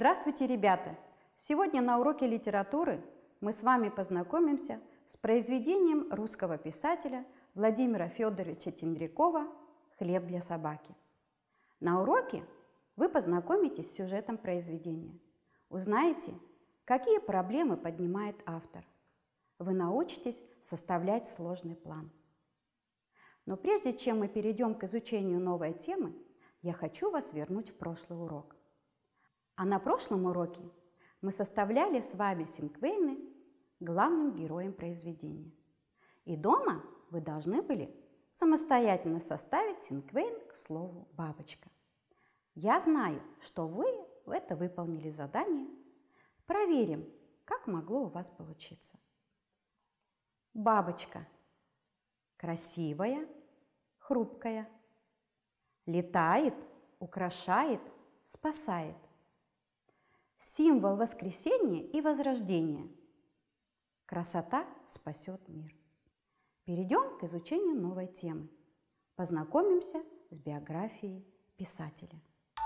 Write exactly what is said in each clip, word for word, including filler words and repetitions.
Здравствуйте, ребята! Сегодня на уроке литературы мы с вами познакомимся с произведением русского писателя Владимира Федоровича Тендрякова «Хлеб для собаки». На уроке вы познакомитесь с сюжетом произведения, узнаете, какие проблемы поднимает автор. Вы научитесь составлять сложный план. Но прежде чем мы перейдем к изучению новой темы, я хочу вас вернуть в прошлый урок. А на прошлом уроке мы составляли с вами синквейны главным героем произведения. И дома вы должны были самостоятельно составить синквейн к слову «бабочка». Я знаю, что вы это выполнили задание. Проверим, как могло у вас получиться. Бабочка. Красивая, хрупкая. Летает, украшает, спасает. Символ воскресения и возрождения. Красота спасет мир. Перейдем к изучению новой темы. Познакомимся с биографией писателя.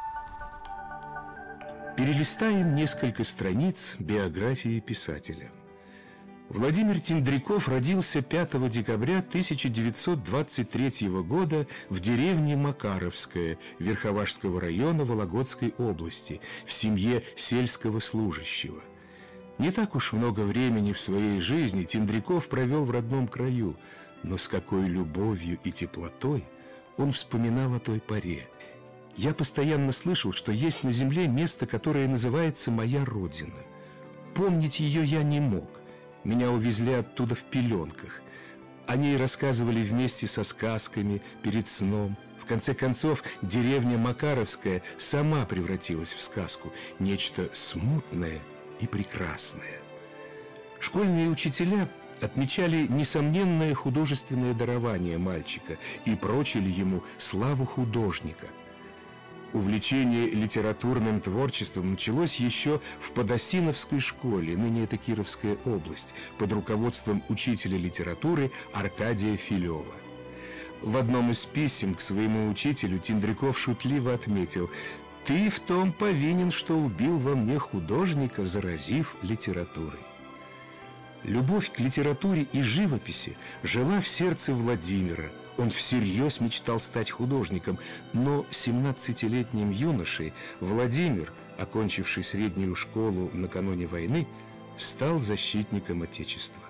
Перелистаем несколько страниц биографии писателя. Владимир Тендряков родился пятого декабря тысяча девятьсот двадцать третьего года в деревне Макаровская Верховашского района Вологодской области в семье сельского служащего. Не так уж много времени в своей жизни Тендряков провел в родном краю, но с какой любовью и теплотой он вспоминал о той поре. Я постоянно слышал, что есть на земле место, которое называется «Моя Родина». Помнить ее я не мог. Меня увезли оттуда в пеленках. О ней рассказывали вместе со сказками перед сном. В конце концов, деревня Макаровская сама превратилась в сказку, нечто смутное и прекрасное. Школьные учителя отмечали несомненное художественное дарование мальчика и прочили ему славу художника. Увлечение литературным творчеством началось еще в Подосиновской школе, ныне это Кировская область, под руководством учителя литературы Аркадия Филева. В одном из писем к своему учителю Тендряков шутливо отметил: «Ты в том повинен, что убил во мне художника, заразив литературой». Любовь к литературе и живописи жила в сердце Владимира. Он всерьез мечтал стать художником, но семнадцатилетним юношей Владимир, окончивший среднюю школу накануне войны, стал защитником Отечества.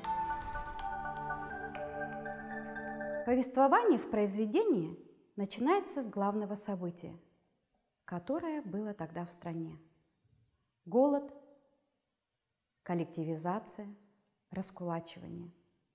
Повествование в произведении начинается с главного события, которое было тогда в стране. Голод, коллективизация, раскулачивание.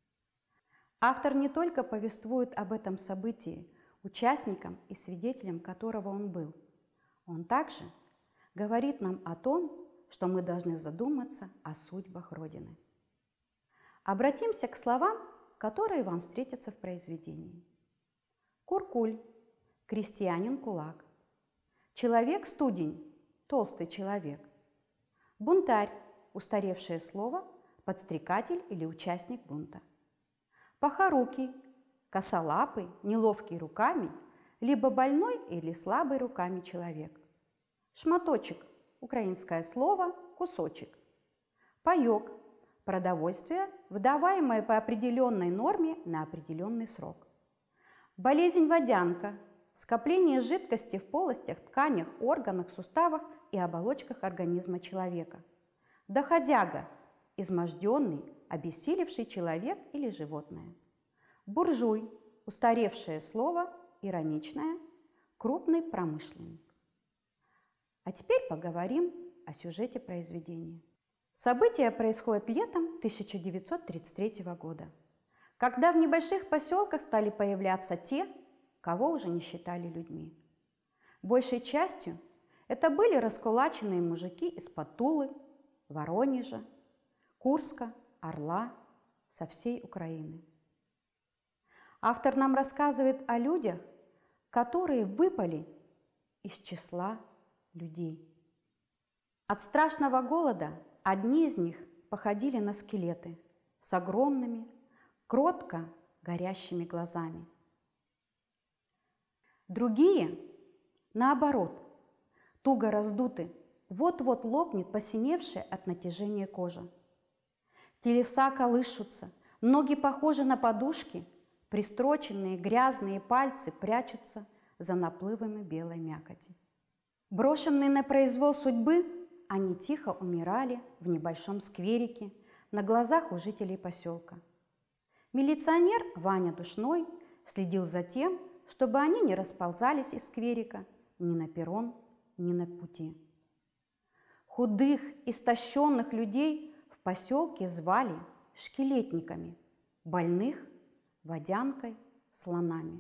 Автор не только повествует об этом событии, участником и свидетелем которого он был. Он также говорит нам о том, что мы должны задуматься о судьбах Родины. Обратимся к словам, которые вам встретятся в произведении. Куркуль, крестьянин-кулак. Человек-студень, толстый человек. Бунтарь, устаревшее слово, подстрекатель или участник бунта. Похорукий, косолапый, неловкий руками, либо больной или слабый руками человек. Шматочек, украинское слово, кусочек. Паёк, продовольствие, выдаваемое по определенной норме на определенный срок. Болезнь водянка, скопление жидкости в полостях, тканях, органах, суставах и оболочках организма человека. Доходяга, изможденный, обессилевший человек или животное. Буржуй, устаревшее слово, ироничное, крупный промышленник. А теперь поговорим о сюжете произведения. События происходят летом тысяча девятьсот тридцать третьего года, когда в небольших поселках стали появляться те, кого уже не считали людьми. Большей частью это были раскулаченные мужики из-под Тулы, Воронежа, Курска, Орла, со всей Украины. Автор нам рассказывает о людях, которые выпали из числа людей. От страшного голода одни из них походили на скелеты с огромными, кротко горящими глазами. Другие, наоборот, туго раздуты, вот-вот лопнет посиневшая от натяжения кожа. Телеса колышутся, ноги похожи на подушки, пристроченные грязные пальцы прячутся за наплывами белой мякоти. Брошенные на произвол судьбы, они тихо умирали в небольшом скверике на глазах у жителей поселка. Милиционер Ваня Душной следил за тем, чтобы они не расползались из скверика ни на перрон, ни на пути. Худых, истощенных людей в поселке звали шкелетниками, больных – водянкой, слонами.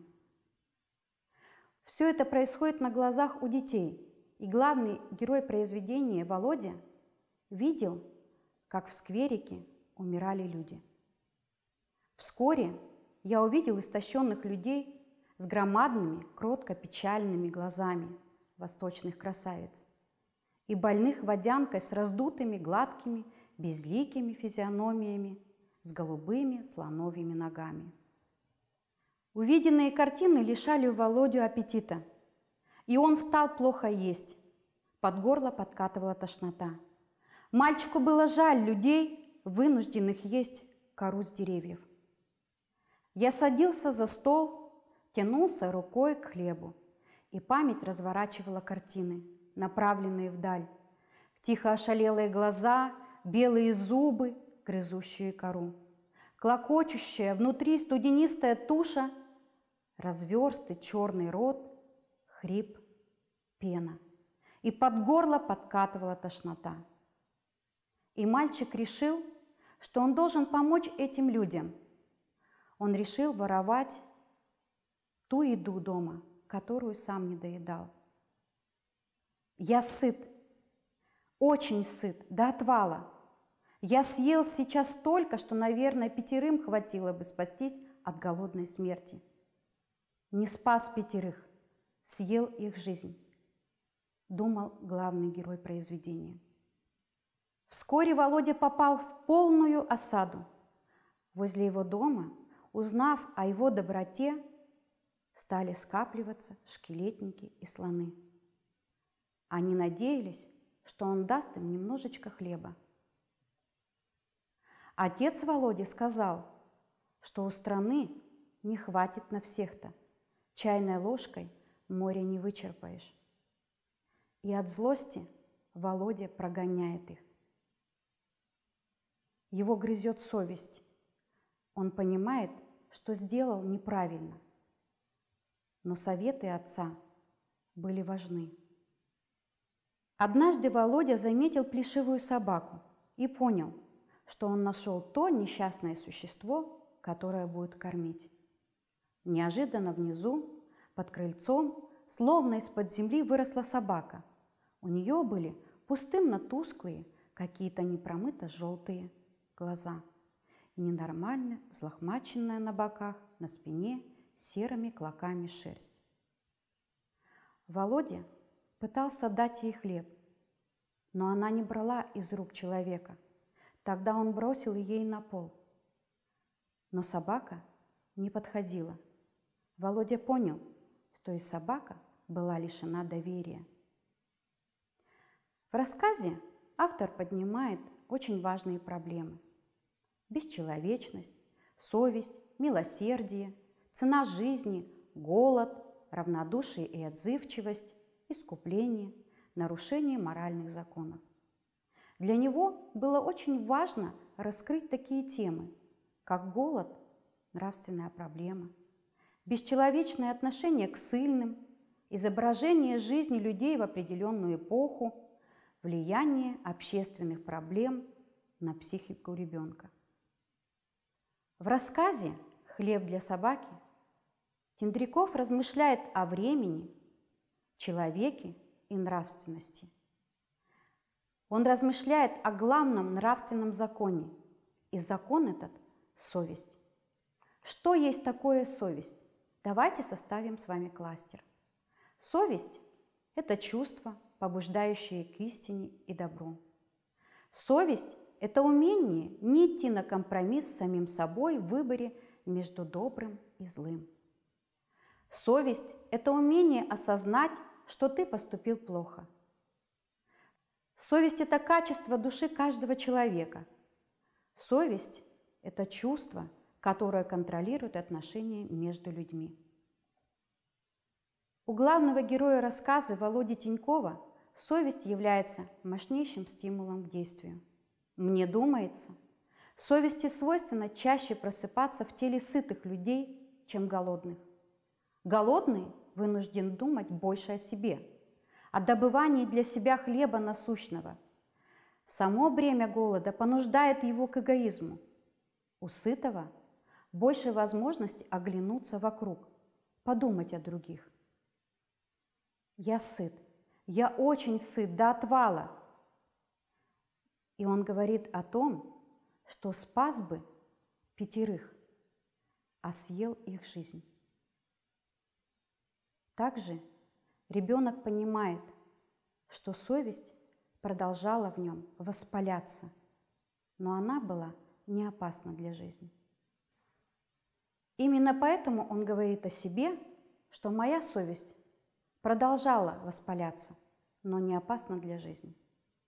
Все это происходит на глазах у детей, и главный герой произведения Володя видел, как в скверике умирали люди. Вскоре я увидел истощенных людей с громадными, кротко-печальными глазами восточных красавиц и больных водянкой с раздутыми, гладкими, безликими физиономиями, с голубыми слоновьими ногами. Увиденные картины лишали Володю аппетита, и он стал плохо есть. Под горло подкатывала тошнота. Мальчику было жаль людей, вынужденных есть кору с деревьев. Я садился за стол, тянулся рукой к хлебу, и память разворачивала картины, направленные вдаль, тихо ошалелые глаза, белые зубы, грызущие кору, клокочущая внутри студенистая туша, разверстый черный рот, хрип, пена, и под горло подкатывала тошнота. И мальчик решил, что он должен помочь этим людям. Он решил воровать ту еду дома, которую сам не доедал. Я сыт, очень сыт, до отвала. Я съел сейчас столько, что, наверное, пятерым хватило бы спастись от голодной смерти. Не спас пятерых, съел их жизнь, думал главный герой произведения. Вскоре Володя попал в полную осаду. Возле его дома, узнав о его доброте, стали скапливаться шкелетники и слоны. Они надеялись, что он даст им немножечко хлеба. Отец Володи сказал, что у страны не хватит на всех-то, чайной ложкой море не вычерпаешь. И от злости Володя прогоняет их. Его грызет совесть. Он понимает, что сделал неправильно. Но советы отца были важны. Однажды Володя заметил плешивую собаку и понял, что он нашел то несчастное существо, которое будет кормить. Неожиданно внизу, под крыльцом, словно из-под земли выросла собака. У нее были пустынно-тусклые, какие-то непромыто-желтые глаза и ненормально взлохмаченная на боках, на спине серыми клоками шерсть. Володя пытался дать ей хлеб, но она не брала из рук человека. Тогда он бросил ей на пол. Но собака не подходила. Володя понял, что и собака была лишена доверия. В рассказе автор поднимает очень важные проблемы. Бесчеловечность, совесть, милосердие, цена жизни, голод, равнодушие и отзывчивость, искупление, нарушение моральных законов. Для него было очень важно раскрыть такие темы, как голод, нравственная проблема, бесчеловечное отношение к ссыльным, изображение жизни людей в определенную эпоху, влияние общественных проблем на психику ребенка. В рассказе «Хлеб для собаки» Тендряков размышляет о времени, человеке и нравственности. Он размышляет о главном нравственном законе, и закон этот – совесть. Что есть такое совесть? Давайте составим с вами кластер. Совесть – это чувство, побуждающее к истине и добру. Совесть – это умение не идти на компромисс с самим собой в выборе между добрым и злым. Совесть – это умение осознать, что ты поступил плохо. Совесть – это качество души каждого человека. Совесть – это чувство, которое контролирует отношения между людьми. У главного героя рассказа Володи Тинькова совесть является мощнейшим стимулом к действию. Мне думается, совести свойственно чаще просыпаться в теле сытых людей, чем голодных. Голодный вынужден думать больше о себе, о добывании для себя хлеба насущного. Само бремя голода понуждает его к эгоизму. У сытого больше возможность оглянуться вокруг, подумать о других. Я сыт, я очень сыт до отвала. И он говорит о том, что спас бы пятерых, а съел их жизнь. Также ребенок понимает, что совесть продолжала в нем воспаляться, но она была не опасна для жизни. Именно поэтому он говорит о себе, что моя совесть продолжала воспаляться, но не опасна для жизни.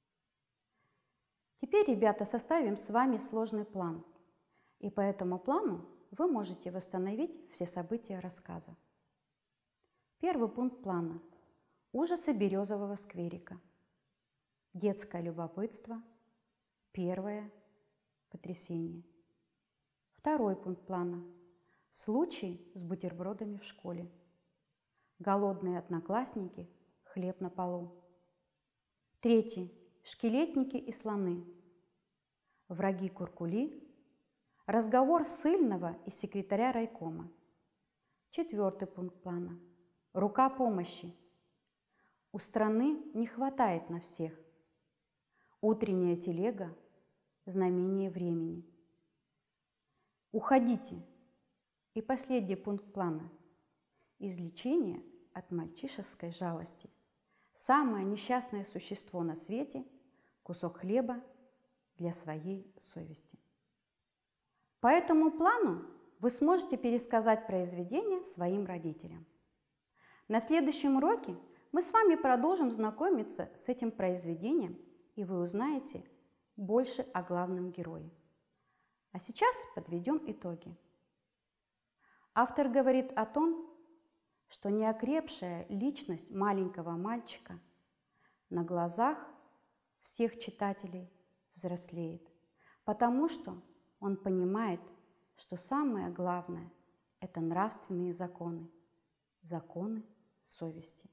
Теперь, ребята, составим с вами сложный план, и по этому плану вы можете восстановить все события рассказа. Первый пункт плана – ужасы березового скверика. Детское любопытство. Первое – потрясение. Второй пункт плана – случай с бутербродами в школе. Голодные одноклассники, хлеб на полу. Третий – шкелетники и слоны. Враги Куркули. Разговор ссыльного и секретаря райкома. Четвертый пункт плана – рука помощи. У страны не хватает на всех. Утренняя телега – знамение времени. Уходите. И последний пункт плана – излечение от мальчишеской жалости. Самое несчастное существо на свете – кусок хлеба для своей совести. По этому плану вы сможете пересказать произведение своим родителям. На следующем уроке мы с вами продолжим знакомиться с этим произведением, и вы узнаете больше о главном герое. А сейчас подведем итоги. Автор говорит о том, что неокрепшая личность маленького мальчика на глазах всех читателей взрослеет, потому что он понимает, что самое главное – это нравственные законы, законы совести.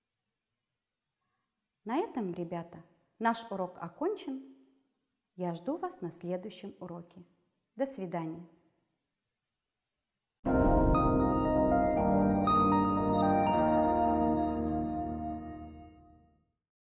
На этом, ребята, наш урок окончен. Я жду вас на следующем уроке. До свидания.